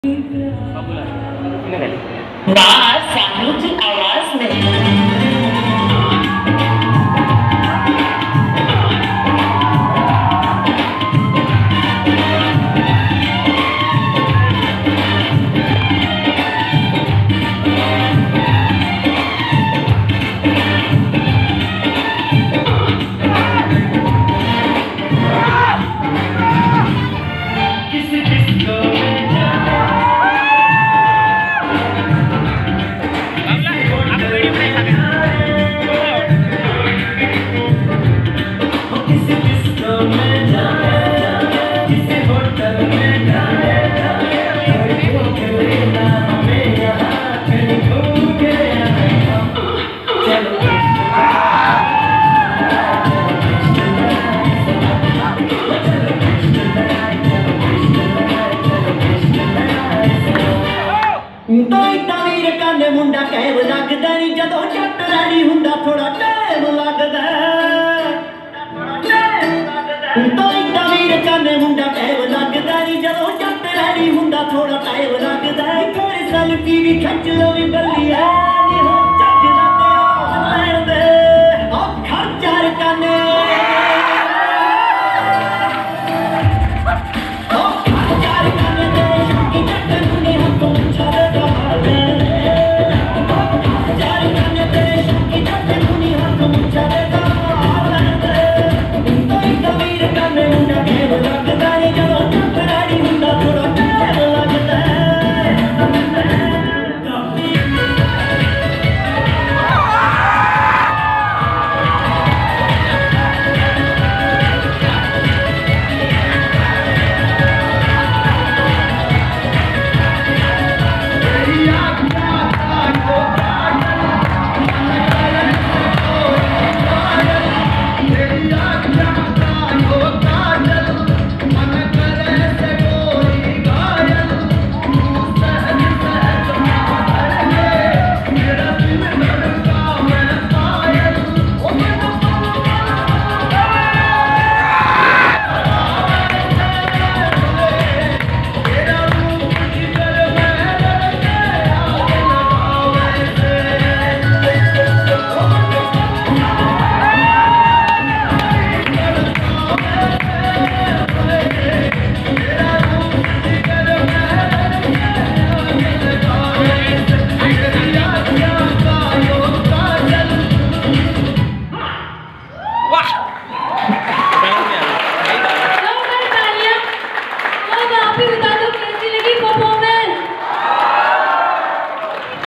बाहर सामने की आवाज में मुंडा कैब लगदा नहीं जदों जट रैडी हुंदा थोड़ा टाइम लगदा तो इतना वीर कन्ने मुंडा कैब लगदा नहीं जदों जट रैडी हुंदा थोड़ा टाइम लगदा थोड़ी सेल्फी भी खिंच लो